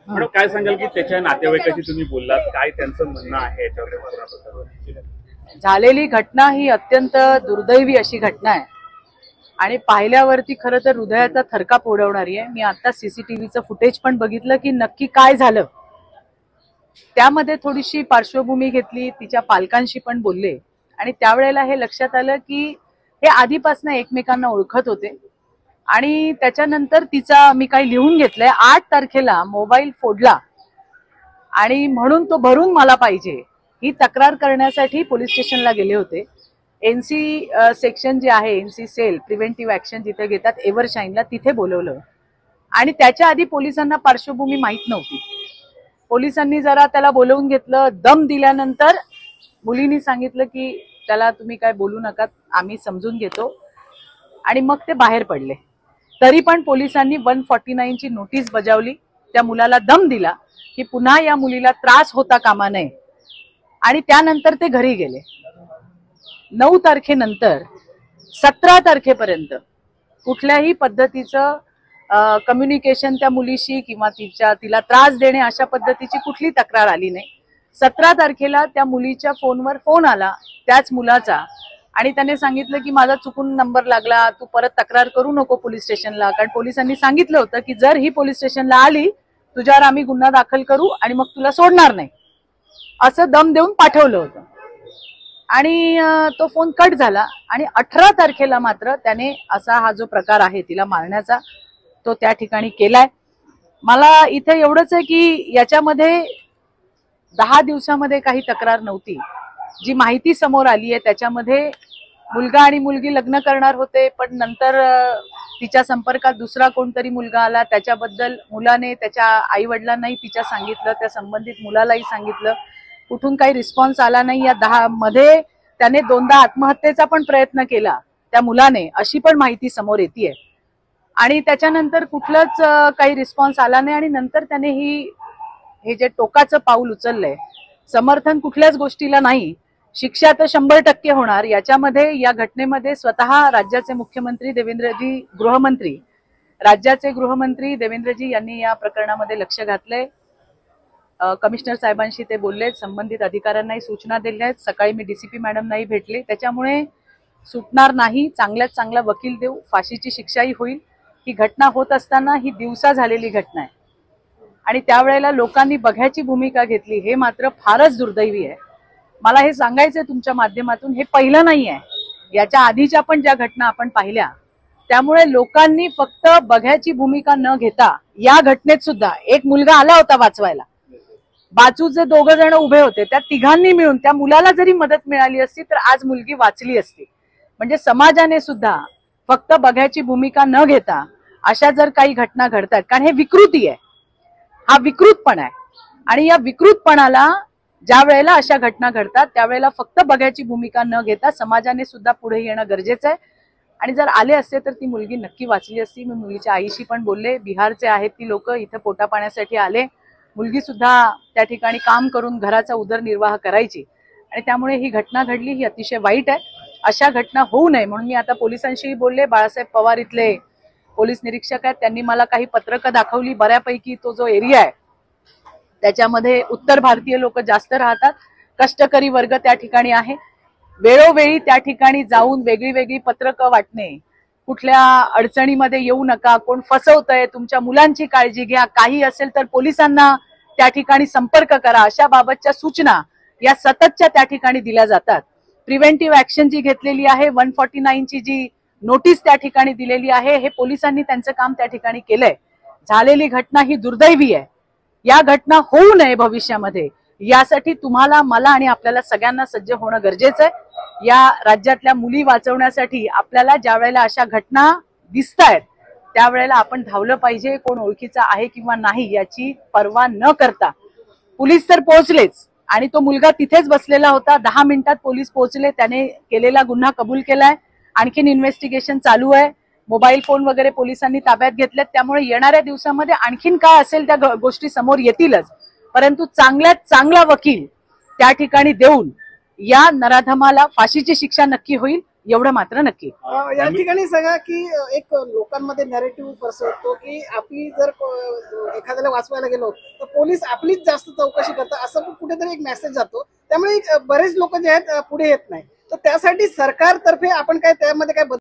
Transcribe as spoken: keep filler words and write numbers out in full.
Madam काय सांगाल की त्याच्या नातेवाईकाशी तुम्ही बोललात, काय त्यांचं म्हणणं आहे याच्यावर? झालेली घटना ही अत्यंत दुर्दैवी अशी घटना आहे आणि पाहिल्यावरती खरं तर हृदयाचा थरकाप उडवणारी आहे। मी आता सीसीटीव्हीचं फुटेज पण बघितलं की नक्की काय झालं, त्यामध्ये थोडीशी पार्श्वभूमी घेतली, तिच्या पालकांशी पण बोलले आणि त्यावेळेला हे लक्षात आलं की हे आधीपासून एकमेकांना ओळखत होते आणि त्याच्यानंतर तिचा मी काही लिहून घेतलंय, आठ तारखेला मोबाईल फोडला आणि म्हणून तो भरून मला पाहिजे ही तक्रार करण्यासाठी पोलीस स्टेशनला गेले होते। एनसी सेक्शन जे आहे, एनसी सेल प्रिव्हेंटिव्ह ऍक्शन जिथे घेतात एव्हरशाईनला, तिथे बोलवलं आणि त्याच्या आधी पोलिसांना पार्श्वभूमी माहित नव्हती। पोलिसांनी जरा त्याला बोलवून घेतलं, दम दिल्यानंतर मुलींनी सांगितलं की त्याला तुम्ही काय बोलू नका, आम्ही समजून घेतो आणि मग ते बाहेर पडले। तरी पण पोलिसांनी वन फॉर्टी नाईन ची नोटीस बजावली, त्या मुलाला दम दिला की पुन्हा या मुलीला त्रास होता कामा नये आणि त्यानंतर ते घरी गेले। नऊ तारखेनंतर सतरा तारखेपर्यंत कुठल्याही पद्धतीचं कम्युनिकेशन त्या मुलीशी किंवा तिच्या तिला त्रास देणे अशा पद्धतीची कुठली तक्रार आली नाही। सतरा तारखेला त्या मुलीच्या फोनवर फोन आला त्याच मुलाचा आणि त्याने सांगितलं की माझा चुकून नंबर लागला, तू परत तक्रार करू नको पोलीस स्टेशनला, कारण पोलिसांनी सांगितलं होतं की जर ही पोलीस स्टेशनला आली तुझ्यावर आम्ही गुन्हा दाखल करू आणि मग तुला सोडणार नाही, असं दम देऊन पाठवलं होतं। आणि तो फोन कट झाला आणि अठरा तारखेला मात्र त्याने असा हा जो प्रकार आहे तिला मारण्याचा तो त्या ठिकाणी केलाय। मला इथे एवढंच आहे की याच्यामध्ये दहा दिवसामध्ये काही तक्रार नव्हती, जी माहिती समोर आली आहे त्याच्यामध्ये मुलगा आणि मुलगी लग्न करणार होते, पण नंतर तिच्या संपर्कात दुसरा कोणतरी मुलगा आला, त्याच्याबद्दल मुलाने त्याच्या आई वडिलांनाही तिच्या सांगितलं, त्या संबंधित मुलालाही सांगितलं, कुठून काही रिस्पॉन्स आला नाही। या दहा मध्ये त्याने दोनदा आत्महत्येचा पण प्रयत्न केला त्या मुलाने, अशी पण माहिती समोर येते आणि त्याच्यानंतर कुठलंच काही रिस्पॉन्स आला नाही आणि नंतर त्याने ही हे जे टोकाचं पाऊल उचललंय, समर्थन कुठल्याच गोष्टीला नाही, शिक्षा तर शंभर टक्के होणार। याच्यामध्ये या घटनेमध्ये स्वतः राज्याचे मुख्यमंत्री देवेंद्रजी गृहमंत्री राज्याचे गृहमंत्री देवेंद्रजी यांनी या प्रकरणामध्ये लक्ष घातलंय। कमिशनर साहेबांशी ते बोलले, संबंधित अधिकाऱ्यांनाही सूचना दिल्या आहेत, सकाळी मी डीसीपी मॅडमनाही भेटले, त्याच्यामुळे सुटणार नाही, चांगल्यात चांगला वकील देऊ, फाशीची शिक्षाही होईल। ही घटना होत असताना ही दिवसा झालेली घटना आहे आणि त्यावेळेला लोकांनी बघ्याची भूमिका घेतली, हे मात्र फारच दुर्दैवी आहे। मला हे सांगायचंय तुमच्या माध्यमातून, हे पहिलं नाही आहे, याच्या आधीच्या पण ज्या घटना आपण पाहिल्या, त्यामुळे लोकांनी फक्त बघ्याची भूमिका न घेता या घटनेत सुद्धा एक मुलगा आला होता वाचवायला, बाजूचे दोघ जण उभे होते, त्या तिघांनी मिळून त्या मुलाला जरी मदत मिळाली असती तर आज मुलगी वाचली असती। म्हणजे समाजाने सुद्धा फक्त बघ्याची भूमिका न घेता अशा जर काही घटना घडतात, कारण हे विकृती आहे, हा विकृतपणा आहे आणि या विकृतपणाला ज्या वेळेला अशा घटना घडतात त्यावेळेला फक्त बघ्याची भूमिका न घेता समाजाने सुद्धा पुढे येणं गरजेचं आहे आणि जर आले असते तर ती मुलगी नक्की वाचली असती। मी मुलीच्या आईशी पण बोलले, बिहारचे आहेत ती लोक, इथे पोटा पाण्यासाठी आले, मुलगी सुद्धा त्या ठिकाणी काम करून घराचा उदरनिर्वाह करायची आणि त्यामुळे ही घटना घडली, ही अतिशय वाईट आहे। अशा घटना होऊ नये म्हणून मी आता पोलिसांशी बोलले। बाळासाहेब पवार इथले पोलीस निरीक्षक आहेत, त्यांनी मला काही पत्रकं दाखवली, बऱ्यापैकी तो जो एरिया आहे त्याच्यामध्ये उत्तर भारतीय लोक जास्त राहतात, कष्टकरी वर्ग त्या ठिकाणी आहे। वेळोवेळी त्या ठिकाणी जाऊन वेगळी वेगळी पत्रकं वाटणे, कुठल्या अडचणीमध्ये येऊ नका, कोण फसवतंय, तुमच्या मुलांची काळजी घ्या, काही असेल तर पोलिसांना त्या ठिकाणी संपर्क करा, अशा बाबतच्या सूचना या सततच्या त्या ठिकाणी दिल्या जातात। प्रिव्हेंटिव्ह ऍक्शन जी घेतलेली आहे, वन फॉर्टी नाईन ची जी नोटीस त्या ठिकाणी दिलेली आहे, हे पोलिसांनी त्यांचं काम त्या ठिकाणी केलंय। झालेली घटना ही दुर्दैवी आहे, या घटना होऊ नये भविष्यामध्ये यासाठी तुम्हाला, मला आणि आपल्याला सगळ्यांना सज्ज होणं गरजेचं आहे। या राज्यातल्या मुली वाचवण्यासाठी आपल्याला ज्या वेळेला अशा घटना दिसतायत त्यावेळेला आपण धावलं पाहिजे, कोण ओळखीचा आहे किंवा नाही याची पर्वा न करता। पोलीस तर पोहोचलेच आणि तो मुलगा तिथेच बसलेला होता, दहा मिनिटात पोलीस पोहोचले, त्याने केलेला गुन्हा कबूल केलाय, आणखीन इन्व्हेस्टिगेशन चालू आहे, मोबाईल फोन वगैरे पोलिसांनी ताब्यात घेतलेत, त्यामुळे येणाऱ्या दिवसामध्ये आणखीन काय असेल त्या गोष्टी समोर येतीलच, परंतु चांगल्यात चांगला वकील त्या ठिकाणी देऊन या नराधमाला फाशीची शिक्षा नक्की होईल एवढं मात्र नक्की. अ, या ठिकाणी सगळं की अ, एक लोकांमध्ये नॅरेटिव्ह पसरतो की आपली जर अ, एखाद्याला वाचवायला गेलो तर पोलीस आपलीच जास्त चौकशी करतात, असं पण कुठेतरी एक मेसेज जातो. त्यामुळे अ, बरेच लोक जे आहेत अ, पुढे येत नाही. तर त्यासाठी सरकारतर्फे आपण काय त्यामध्ये काय बदल